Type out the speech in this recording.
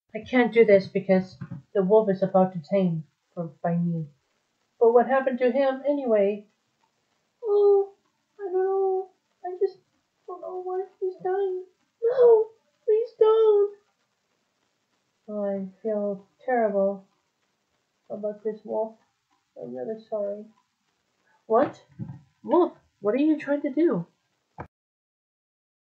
I can't do this because the wolf is about to tame by me. But what happened to him anyway? Oh, I don't know. I just don't know why he's dying. No, please don't. Oh, I feel terrible about this wolf. I'm really sorry. What? Wolf, what are you trying to do?